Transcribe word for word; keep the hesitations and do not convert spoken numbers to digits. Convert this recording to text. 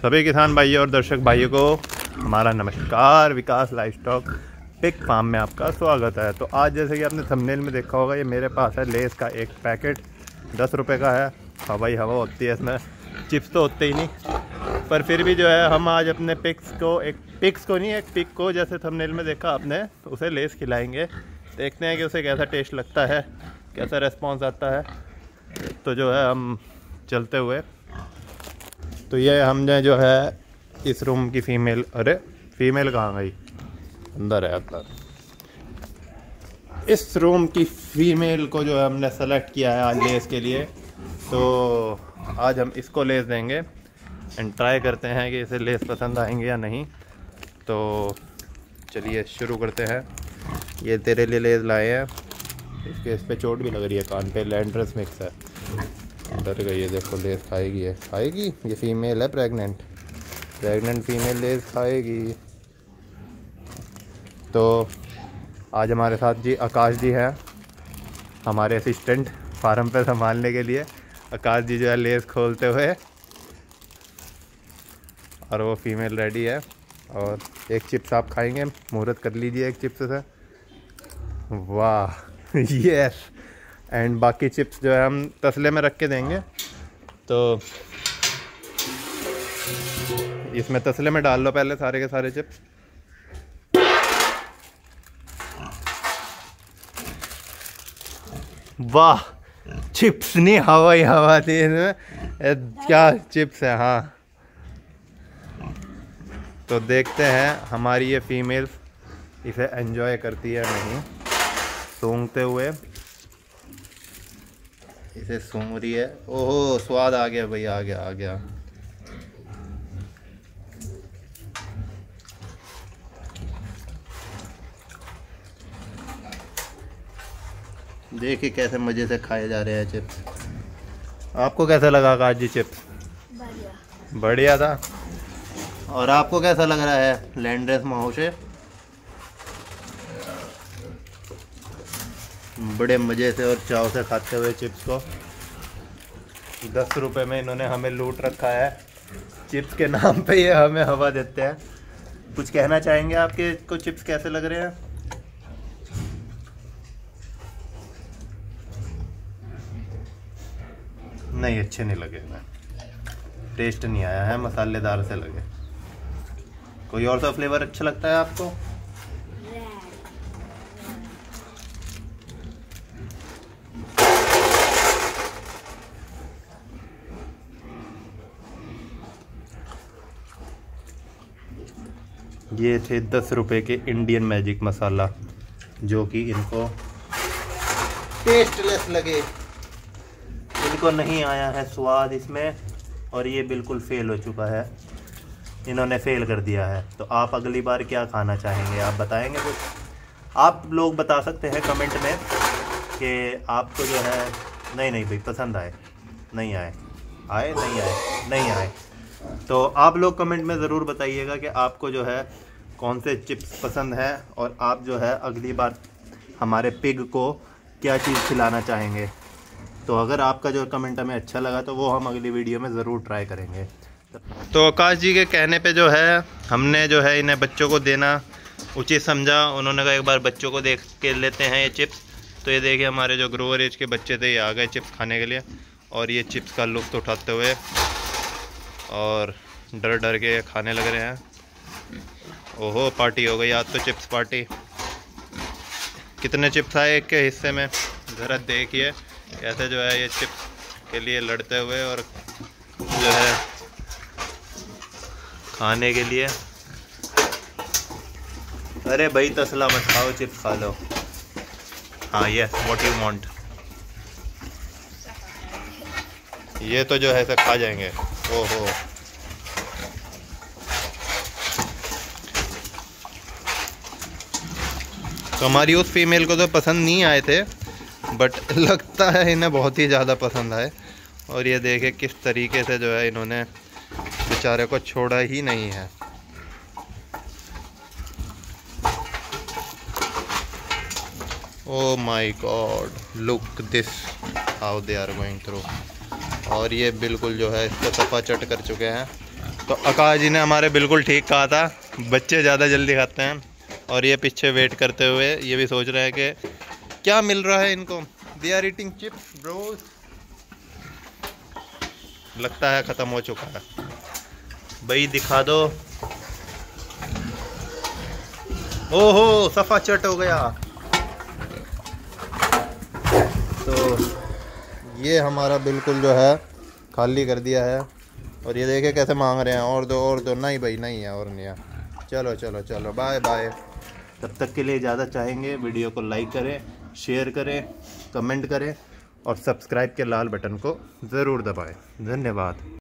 सभी किसान भाइयों और दर्शक भाइयों को हमारा नमस्कार। विकास लाइवस्टॉक पिग फार्म में आपका स्वागत है। तो आज जैसे कि आपने थंबनेल में देखा होगा, ये मेरे पास है लेस का एक पैकेट दस रुपए का है। हवाई हवा होती है इसमें, चिप्स तो होते ही नहीं, पर फिर भी जो है हम आज अपने पिग्स को एक पिग्स को नहीं एक पिग को जैसे थंबनेल में देखा आपने, उसे लेस खिलाएंगे। देखते हैं कि उसे कैसा टेस्ट लगता है, कैसा रिस्पॉन्स आता है। तो जो है हम चलते हुए, तो ये हमने जो है इस रूम की फीमेल, अरे फीमेल कहाँ गई, अंदर है अंदर। इस रूम की फीमेल को जो है हमने सेलेक्ट किया है आज लेस के लिए। तो आज हम इसको लेस देंगे एंड ट्राई करते हैं कि इसे लेस पसंद आएंगे या नहीं। तो चलिए शुरू करते हैं। ये तेरे लिए लेस लाए हैं, इसके इस पे चोट भी लग रही है कान पे, लैंड्रस मिक्स है। डर गई है, देखो लेस खाएगी है खाएगी ये फीमेल है, प्रेग्नेंट प्रेग्नेंट फीमेल लेस खाएगी। तो आज हमारे साथ जी आकाश जी हैं, हमारे असिस्टेंट फार्म पे संभालने के लिए। आकाश जी जो है लेस खोलते हुए, और वो फीमेल रेडी है। और एक चिप्स आप खाएंगे, मुहूर्त कर लीजिए एक चिप्स से। वाह यस। एंड बाकी चिप्स जो है हम तसले में रख के देंगे। तो इसमें तसले में डाल लो पहले सारे के सारे चिप्स। वाह, चिप्स नहीं हवाई हवा थी इसमें, क्या चिप्स है। हाँ, तो देखते हैं हमारी ये फीमेल इसे एंजॉय करती है नहीं। सूंघते हुए इसे सूंघ रही है। ओहो, स्वाद आ गया भाई, आ गया आ गया। देखिए कैसे मज़े से खाए जा रहे हैं चिप्स। आपको कैसा लगा आकाश जी चिप्स? बढ़िया बढ़िया था। और आपको कैसा लग रहा है लैंड्रस माहौशे? बड़े मज़े से और चाव से खाते हुए चिप्स को। दस रुपए में इन्होंने हमें लूट रखा है, चिप्स के नाम पे ये हमें हवा देते हैं। कुछ कहना चाहेंगे आपके को चिप्स कैसे लग रहे हैं? नहीं, अच्छे नहीं लगे ना, टेस्ट नहीं आया है, मसालेदार से लगे। कोई और सा फ्लेवर अच्छा लगता है आपको? ये थे दस रुपए के इंडियन मैजिक मसाला, जो कि इनको टेस्टलेस लगे, इनको नहीं आया है स्वाद इसमें, और ये बिल्कुल फेल हो चुका है, इन्होंने फेल कर दिया है। तो आप अगली बार क्या खाना चाहेंगे, आप बताएंगे कुछ? आप लोग बता सकते हैं कमेंट में कि आपको जो है नहीं नहीं भाई पसंद आए, नहीं आए आए नहीं आए नहीं आए। तो आप लोग कमेंट में ज़रूर बताइएगा कि आपको जो है कौन से चिप्स पसंद है, और आप जो है अगली बार हमारे पिग को क्या चीज़ खिलाना चाहेंगे। तो अगर आपका जो कमेंट हमें अच्छा लगा तो वो हम अगली वीडियो में ज़रूर ट्राई करेंगे। तो आकाश जी के कहने पे जो है हमने जो है इन्हें बच्चों को देना उचित समझा। उन्होंने कहा एक बार बच्चों को देख के लेते हैं ये चिप्स। तो ये देखिए हमारे जो ग्रोवर एज के बच्चे थे, ये आ गए चिप्स खाने के लिए, और ये चिप्स का लुत्फ़ उठाते हुए और डर डर के खाने लग रहे हैं। ओहो, पार्टी हो गई आज तो, चिप्स पार्टी। कितने चिप्स आए एक के हिस्से में, ज़रा देखिए कैसे जो है ये चिप्स के लिए लड़ते हुए और जो है खाने के लिए। अरे भाई तसला मत खाओ, चिप्स खा लो। हाँ, ये व्हाट यू वांट। ये तो जो है ऐसे खा जाएंगे। ओहो, तो हमारी उस फीमेल को तो पसंद नहीं आए थे, बट लगता है इन्हें बहुत ही ज़्यादा पसंद आए। और ये देखे किस तरीके से जो है इन्होंने बेचारे को छोड़ा ही नहीं है। Oh my god, look this how they are going through. और ये बिल्कुल जो है इसको सफ़ा चट कर चुके हैं। तो आकाश जी ने हमारे बिल्कुल ठीक कहा था, बच्चे ज़्यादा जल्दी खाते हैं। और ये पीछे वेट करते हुए ये भी सोच रहे हैं कि क्या मिल रहा है इनको। They are eating chips bros. लगता है ख़त्म हो चुका है भाई, दिखा दो। ओहो सफ़ा चट हो गया। तो ये हमारा बिल्कुल जो है खाली कर दिया है। और ये देखे कैसे मांग रहे हैं, और दो और दो। नहीं भाई नहीं है, और नहीं है। चलो चलो चलो बाय बाय। तब तक के लिए ज़्यादा चाहेंगे वीडियो को लाइक करें, शेयर करें, कमेंट करें और सब्सक्राइब के लाल बटन को ज़रूर दबाएं। धन्यवाद।